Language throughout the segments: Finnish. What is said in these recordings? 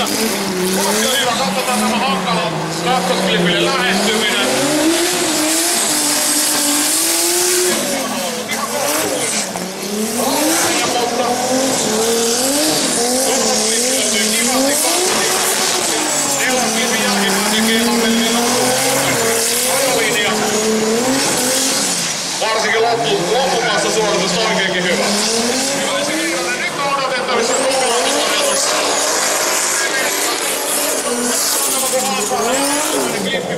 tässä. Oikein hyvä, katsotaan tämä hankala kakkosklipille lähestyminen. Varsinkin loppupäässä suoritus oikeinkin hyvä. Nyt on odotettavissa kokonaisuus. Klippi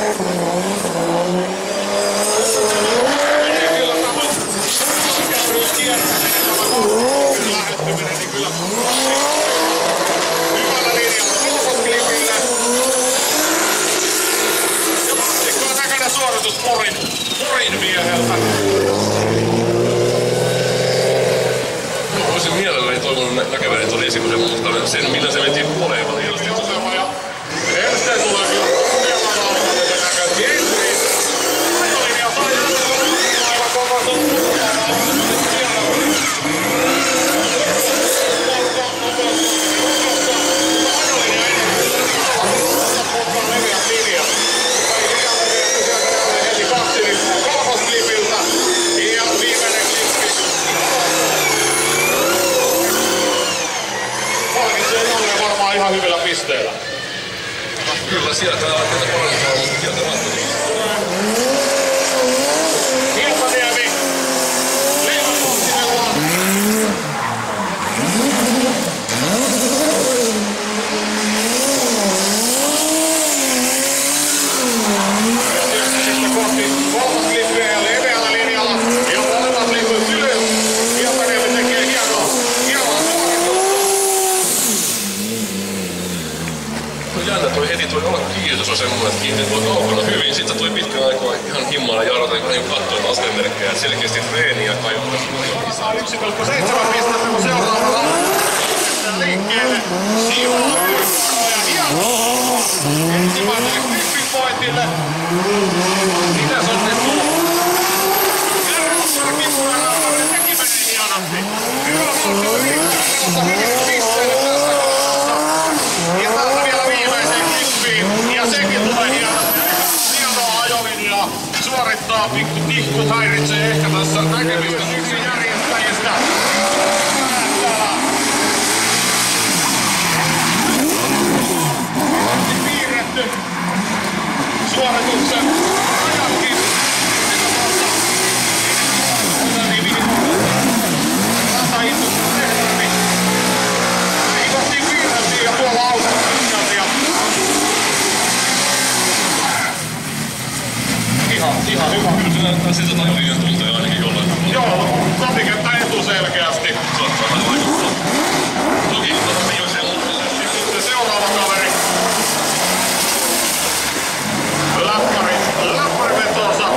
hyvällä linjalla kolmosklipillä. Ja vastikkoon näköinen suoritus Porin mieheltä. Olisin mielelläni toivonut näkeväni tuon esikuuden, mutta sen millä se veti puoleen valitettavasti. Ersteen tulee kyllä kokemaan alkainen näköisesti. Entri. Ajolinja sai aivan koko ihan hyvillä pisteillä. Kyllä sieltä on aika paljon kieltämättä. Hilmaniemi. Leivänkohtinella. Sitten kohti kolmosklippiä ja leveällä linjalla. Ja molemmat lipput ylös. Hilmaniemi tekee hienoa Jännä toi heti toi alkukiihdytys on semmoinen, että kiihdyt voi kaukana hyvin. Sitten toi pitkän aikaa ihan himmalla jarrata ja vähän katsoin astemerkkejä. Selkeästi treeniä kaipaa. Saa 1,7 pistettä, kun seuraavalla liikkeelle. Siivoo ja hienoa. Ensimmäiselle klippipointille. Mitäs on tehty? Kärpässä kippuja teki menee hienosti. Hyvä vauhti yrittää tuossa hyvin pisteelle tässä kohdassa. Ja täältä vielä viimeiseen klippiin. Ja sekin tulee hienosti. Hienoa ajolinjaa. Suorittaa pikkut häiritsee ehkä tässä näkemistä yksi järjestäjistä. Piirretty suorituksen ajatkin. Ratahinnuksen tehdään, niin kohtiin piirrettiin ja tuolla autot pitkälti. Ihan hyvä. Kyllä se näyttää siltä tajulinjan tunteja ainakin jollain. Joo, kotikenttä etu selkeästi. Saattaa vähän vaikuttaa. Toki viimeiseen muuttuun. Sitten seuraava kaveri. Läppäri vetoonsa.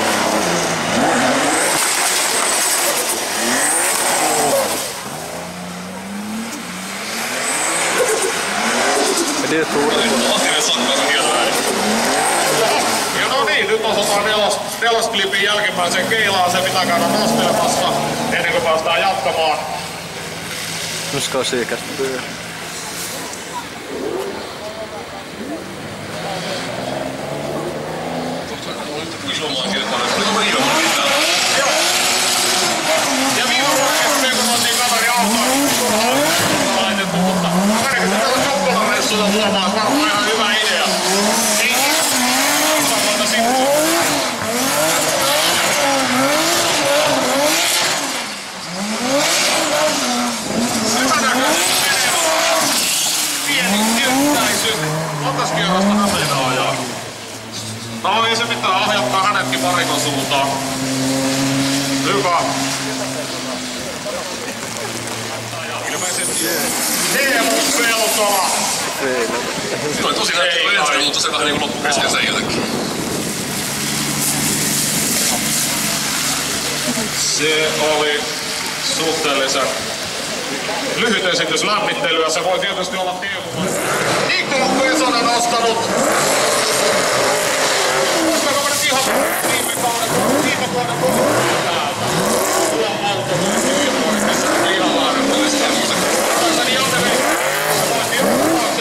Det tror jag. Lahtinen sakkara hielläin. Ja no niin, nyt osataan nelosklipin jälkimmäisen keilaan se, mitä käydään nostelemassa ennen kuin päästään jatkamaan. Nu ska säkert börja. Ja viime vuonna spekuloitiin kaveri autoon, turhaan laitettu, mutta kaveriksi tällä Jokkolareissulla huomaa, että varmaan ihan hyvä idea. Ei voita sitten. Hyvä näköinen menevä. Pieni kyttäisy. Montas kierrosta hän meinaa ajaa? No ei se mitään, ahjattaa hänetkin varikon suuntaan. Hyvä. Ilmeisesti Teemu Peltola. Se oli tosi näyttävä ensin, mutta se vähän niinku loppu kesken sen jotenkin. Se oli suhteellisen lyhyt esitys lämmittelyä. Se voi tietysti olla Teemu. Niklas Pesonen nostanut. Koskako me nyt ihan viime vuoden kohdalla täältä? Tuo auto on hyvin oikeassa. Ihan laadun. Tässä niin Janne vei. Se voitiin ottaa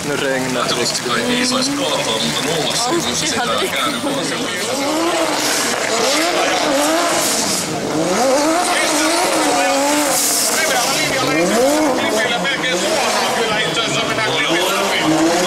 Nu regnar det Toivottavasti kaikki ei saisi kaataa, mutta nollassa niin kun se sitä käänny vuosilla. Klipillä melkein suoraan kyllä itse asiassa mennään klipillä läpi.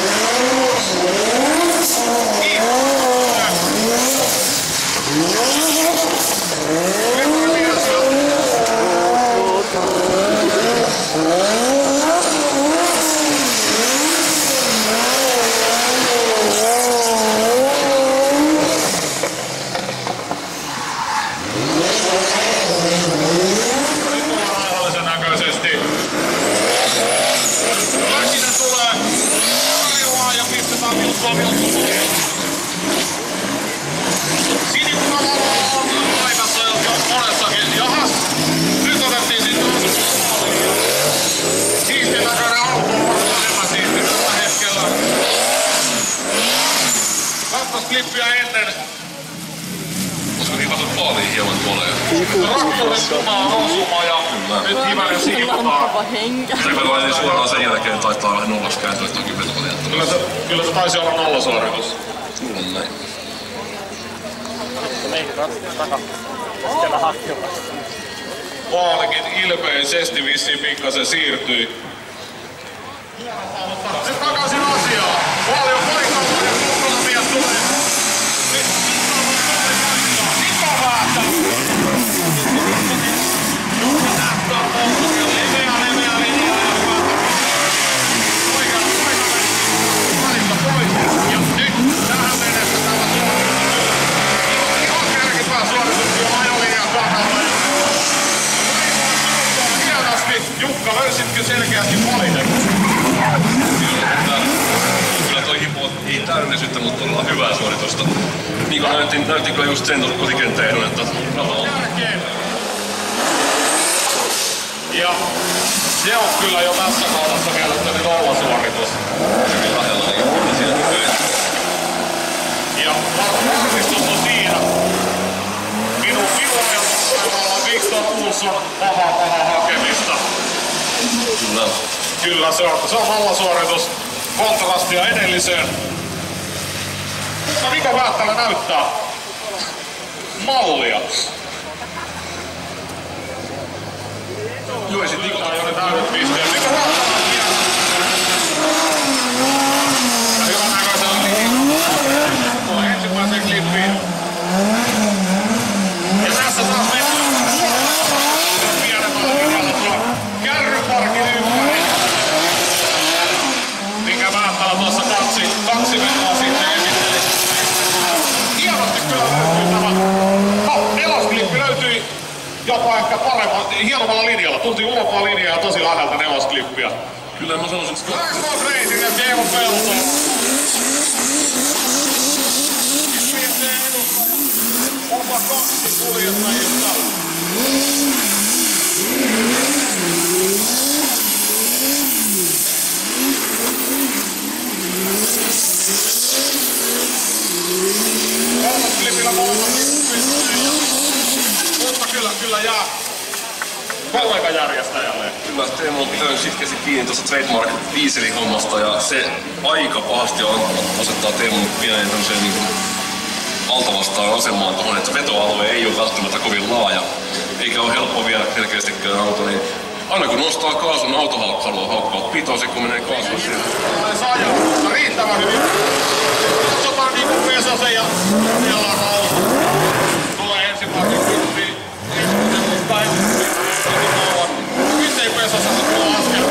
Klippiä ennen. Koska hivasit paaliin hieman tuolla jo. Traktorin sumaa osuma ja nyt hivainen siivotaan. Sen verran ei suoraan sen jälkeen taitaa vähän nollaksi kääntyä toki vetovalia. Kyllä se taisi olla nollasuoritus. Luulen näin. Paalikin ilmeisesti vissiin pikkasen siirtyi. Nyt takaisin asiaan. Paljon paikalla ja kukkalla mies tulee. Jukka, löysitkö selkeästi valiten? Kyllä toi hipo ei täydellisyyttä, mutta todella hyvää suoritusta. Niin kuin näytti kyllä just sen tuossa kotikenteen, että rata on. Ja se on kyllä jo tässä kohdassa mielestäni nollasuoritus. Hyvin lähellä niin siellä nykyään. Ja varmistus on siinä. Minun ajatuksella Victor Olsson paha hakemista. Kyllä. Kyllä se on nollasuoritus kontrastia edelliseen. Mutta Niko Väättälä näyttää mallia. Joo, ei sit Niko Tää on jo ne täydet pisteet. Niko Väättälä on hieno. Hyvän näköisellä tuo ensimmäiseen klippiin. Ja tässä taas mennään pienemmällä kerralla tuo kärryparkin ympäri. Minkä Väättälä tuossa kaksi menoa sitten esitteli. Hienosti kyllä löytyy tämä. Nelosklippi löytyi jopa ehkä hienommalla linjalla. Tultiin ulkoa linjaa ja tosi läheltä nelosklippiä. Kyllä mä sanoisin, että Lars Racing ja Teemu Pelto. Oma kaksi kuljettajista. Kolmosklipillä mutta kyllä jää kollegajärjestäjälle. kyllä Teemu on pitänyt sitkeästi kiinni tuosta Trademark Dieselin hommasta ja se aika pahasti asettaa Teemun pienen tämmöiseen niin altavastaan asemaan tuohon, että vetoalue ei ole välttämättä kovin laaja. Eikä ole helppo viedä selkeästikään auto, niin aina kun nostaa kaasun, auto haluaa haukkaa pitosi, kun menee kaasuun siihen. Saa ajaa, mutta riittävän hyvin. Katsotaan niinku Pesosen ja Rauha. Tulee ensimmäisen kymppiin. Tai nyt ei Pesosessa tulla askel.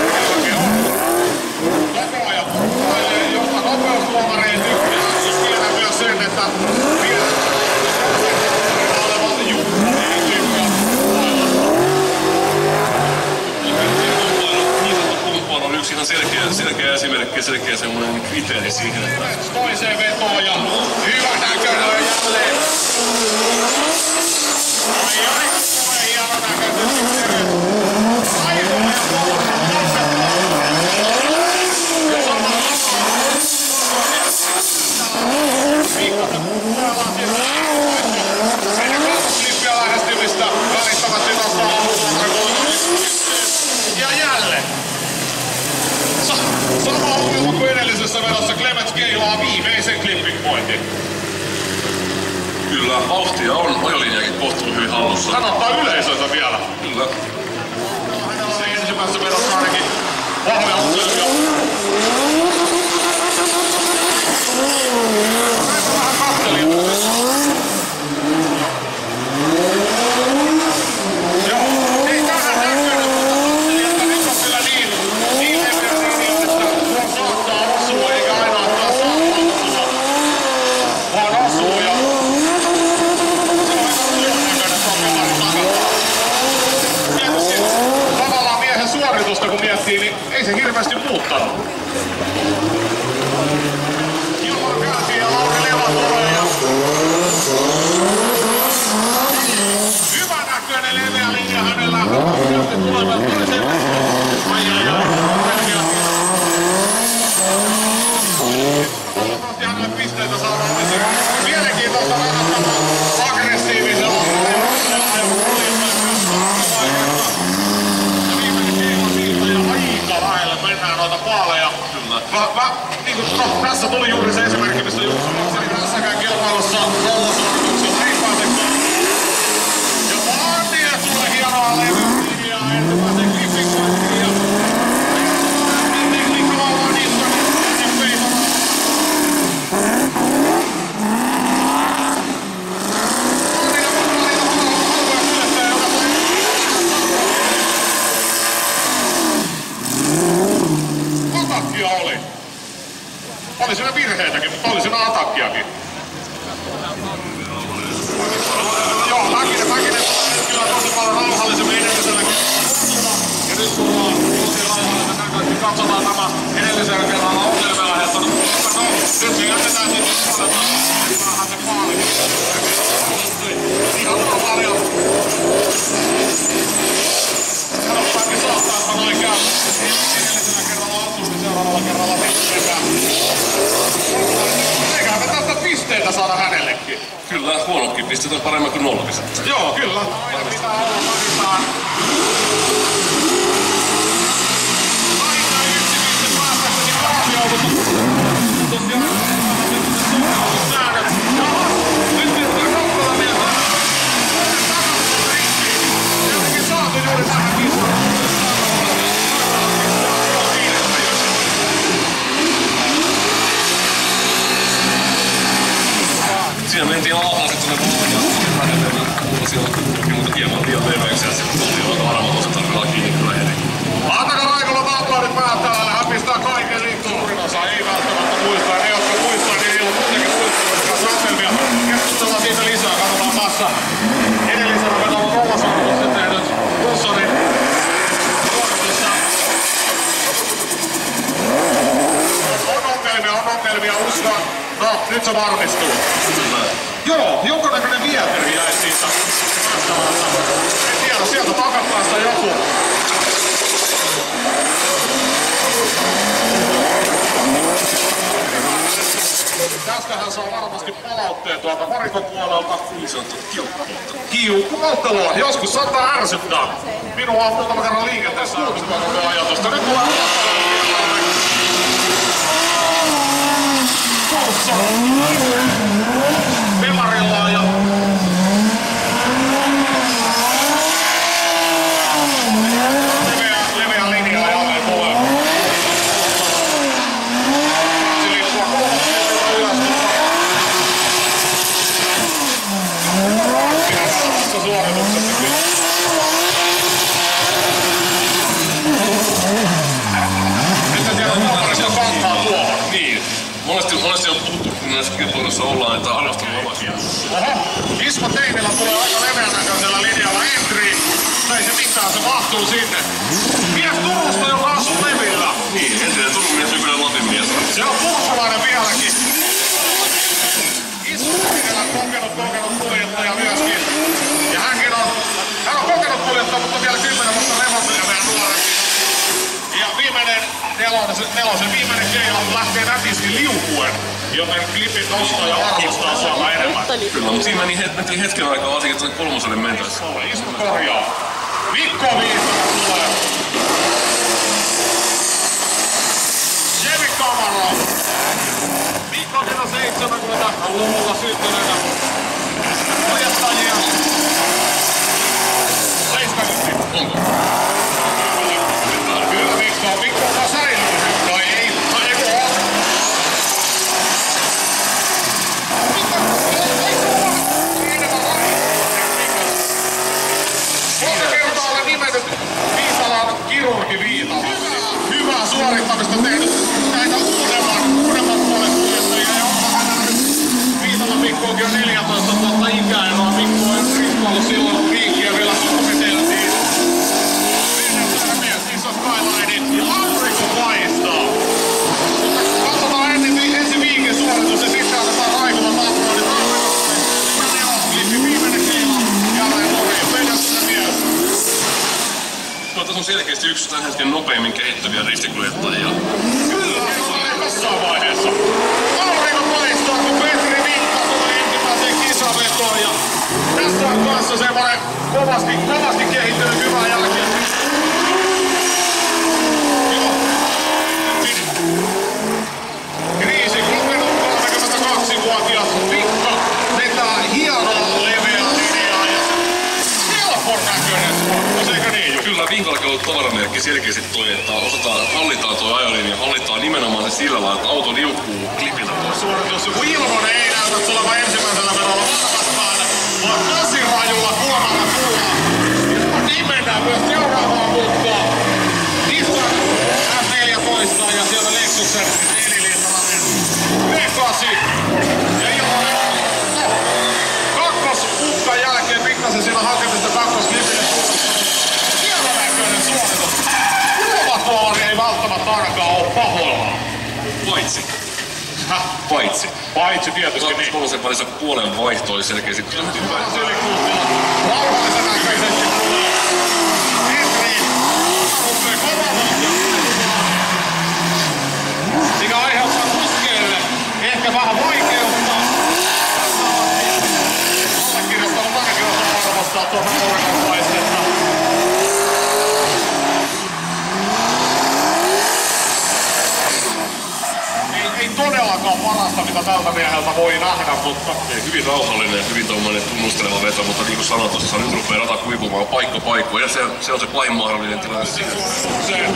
Koko ajan purkkailee, josta nopeustuomareen tykkää. Siis tiedän myös sen, että olevan Jukka ei tykkää Kumppaan on yksi ihan selkeä esimerkki, selkeä semmoinen kriteeri siihen, että toiseen vetoon ja hyvä näköinen jälleen. Ai, hieno näköisesti. Aivan ja klippiä lähestymistä välittämättä nostaa ja jälleen. Sama ongelma kuin edellisessä sen clipping pointin? Kyllä, vauhtia on ajolinjakin kohtuu hyvin hallussa. Hän ottaa yleisöitä vielä. Kyllä. Se ensimmäisessä vedossa ainakin vahvia otteluja. Vähän katteli. Joo, ei tähän näkynyt, mutta nyt on kyllä niin epäriini, että tuo saattaa osua eikä aina ottaa saattaa osua, vaan osuu ja tietysti tavallaan miehen suoritusta kun miettii, niin ei se hirveästi muuttanut. Ilman kääntiin ja Lauri Leva tulee ja hyvä näköinen leveä linja hänellä. Sieltä tulee vielä toisen. Toivottavasti hänelle pisteitä saadaan lisää. Mielenkiintoista nähdä aggressiivisella. Aika lähellä mennään noita paaleja. Kyllä. Tässä tuli juuri se esimerkki, mistä Jussi Lakseli tässäkään kilpailussa nollasuorituksella ei pääsekään. Ja Martille tulee hienoa levyä ensimmäisen clipping pointin ja tekniikalla niistä niin peitona. Atakkia oli. Oli siinä virheitäkin, mutta oli siinä atakkiakin. Joo, Mäkinen kyllä tosi paljon rauhallisemmin edellisellä kerralla. Ja nyt tullaan tosi rauhallisena näköisesti. Katsotaan tämä edellisellä kerralla ongelmia aiheuttanut. No, nyt se jätetään sitten puolelta. Vähän se paali. Ihan paljon. Sanotaankin saattaa, että noin käy. Edellisellä kerralla osuu, niin seuraavalla kerralla pistetään. Eiköhän me tästä pisteitä saada hänellekin. Kyllä, huonotkin pisteet on paremmin kuin 0 pistettä. Joo, kyllä. Aina pitää olla vakitaan. Aina yksi piste päästäkseni kaapioon, tosiaan säännöt. Nyt pitää kaupalla mieltä. Jotenkin saatu juuri tähän kisaan. Siinä mentiin alhaalla sitten tuonne ja siellä kulki muuta hieman liian leveäksi ja sitten tuli varmaan tuossa tarvitaan kiinni kyllä heti. Antakaa Raikolla valtuudet päättävälle, hän pistää kaiken liikkuun. Suurin osa ei välttämättä muista, ja ne jotka muistaa, niin ei ole muutenkin muistaa ongelmia. Keskustellaan siitä lisää, katsotaan tässä. Edellisellä vedolla nollasuorituksen tehnyt Bussonin suoritusta. On ongelmia, uskon. No, nyt se varmistuu. Joo, jonkunnäköinen vieteri jäi siitä. En tiedä, sieltä takapäästä joku. Tästähän saa varmasti palautteen tuolta varikon puolelta. Niin sanottu kiukkuottelua. Kiukkuottelua. Joskus saattaa ärsyttää. Minua on muutama kerran liikenteessä ärsyttää koko ajatusta. Nyt tulee Pemarilla ja leveä linja jälleen tulee. Se liikkuu kolmasta ylös. Tässä suorituksessa kyllä. Mitä siellä Tamparesta kantaa tuohon? Niin. Monesti on puhuttu, kun näissä kilpailuissa ollaan, että arvostelu on vakia. Oho, Ismo Teinilä tulee aika leveän näköisellä linjalla entry. Ei se mitään, se mahtuu sinne. Mies Turusta, joka asuu levillä. Niin, entinen Turun mies, nykyinen Lapin mies. Se on turkulainen vieläkin. Ismo Teinilä kokenut kuljettaja myöskin. Ja hän on kokenut kuljettaja, mutta vielä 10 vuotta levollinen meidän nuorekin. Ja nelosen viimeinen keila lähtee nätisti liukuen, joten klipit nostaa ja arvostaa siellä enemmän. Kyllä, mutta siinä mentiin hetken aikaa varsinkin tuonne kolmoselle mentäessä. Ismo korjaa. Mikko Viisala tulee. Chevy Camaro. Mikko 70-luvulla syntyneitä kuljettajia. 70. Onko? Kyllä Mikko säilyy. Tai ei oo. Monta kertaa olen nimennyt Viitalan kirurgi Viitala. Hyvää suorittamista tehnyt näitä uudemman puolen kuljettajia. Ja Viitala Mikkoonkin on 14 vuotta ikäeroa. Mikko on rippailu silloin piikkiä vielä summiteltiin. Niissä on skyline ja aurinko paistaa. Mutta katsotaan ensin viikin suoritus ja sitten aletaan raikuvat aploidit. Klippi viimeinen keila. Jälleen Lori. Meidän sitä mies. Tässä on selkeästi yksi tämän hetken nopeimmin kehittyviä ristikuljettajia. Kyllä, on jossain vaiheessa. Aurinko paistaa, kun Petri Mikka tulee ensimmäiseen kisavetoon. Ja tässä on kanssa semmoinen kovasti kehittynyt hyvää jälkeen. Kriisi, 32-vuotias Mikko vetää hienoa leveää linjaa ja helpon näköinen suoritus, eikö niin? Kyllä Vinkollakin on ollut tavaramerkki selkeästi toi, että hallitaan tuo ajolinja, hallitaan nimenomaan se sillä lailla, että auto liukkuu klipiltä pois. Suoritus, joku Ilmonen ei näytä tulevan ensimmäisellä verolla vastaan, vaan tosi rajulla kuomalla tulla. Niin mennään myös seuraavaan muuttoon. Nissan S14 ja siellä Lexuksen neliliittalainen V8. Ja Ilmonen kakkospukkan jälkeen pikkasen siinä hakemista kakkosklipille. Hienon näköinen suoritus. Kuomatolari ei välttämättä ainakaan ole pahoillaan. Paitsi. Paitsi tietysti niin. Kolmosen parissa puolen vaihto oli selkeästi lähti päin. Rauhallisen näköisesti tulee. Petri ruppee kovaa. Mikä aiheuttaa kuskeille ehkä vähän vaikeutta. Allekirjoittanut ainakin osaa arvostaa tuohon auringonpaistetta. Ei todellakaan parasta, mitä tältä mieheltä voi nähdä, mutta... Hyvin rauhallinen, hyvin tommoinen tunnusteleva veto, mutta niin kuin sanoin tuossa, nyt rupeaa rata kuivumaan paikkoja ja se on se pahin mahdollinen tilanne siinä. Se...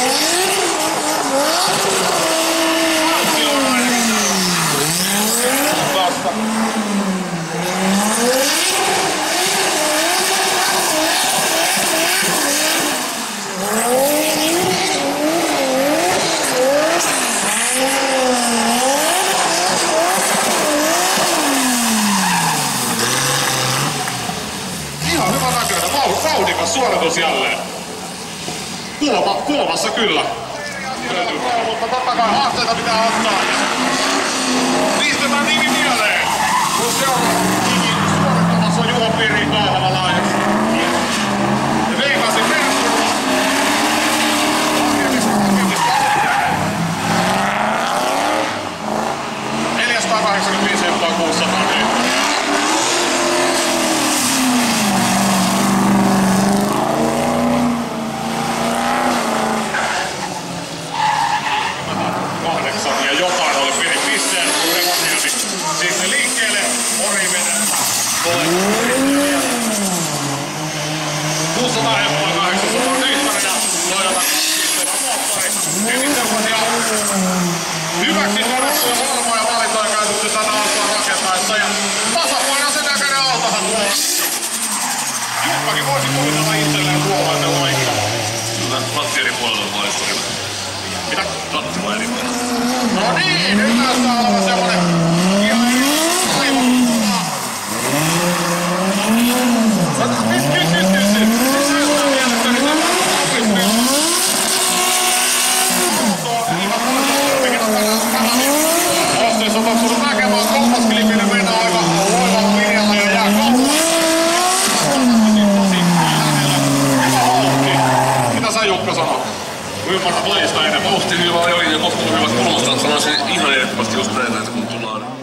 Ihan hyvä näköinen, vauhdikas suoritus jälleen. Kuomassa kyllä. Mutta totta kai haasteita pitää ottaa. Pistetään nimi mieleen. Kun seuraava nimi suorittamassa on Juho Pirin Kauhavalainen. Ja veikasi Mersulla. Hakemista. 485 600 metriä. Ja jotain oli pieni pisteen, kun Revoniemi sitten liikkeelle, Ori vedettä. 600 heppoa 800 liittoria, Toyota pisteellä moottori. Hyvin semmosia hyväksi todettuja varmoja valintoja käytetty tänä autoa rakentaessa. Ja tasapainoisen näköinen autohan tuo. Jukkakin voisi kuvitella itselleen tuollainen loikka. Kyllä, ratti eri puolella maisturilla. Mitä? Ratti vai eri puolella. No niin, nyt näyttää olevan semmonen ihan aivan kuva. Nyt. Se näyttää mielestäni semmonen Osteessa on tullut näkemään kolmosklipille mennä aika oivalla linjalla ja jää kauan. Mitä sä Jukka sanot? Ymmärrät lajista enemmän. Vauhti hyvä ajolinja, kohtelu hyvät kolmostaan. Sanoisin ihan ehdottomasti just näin, että kun tullaan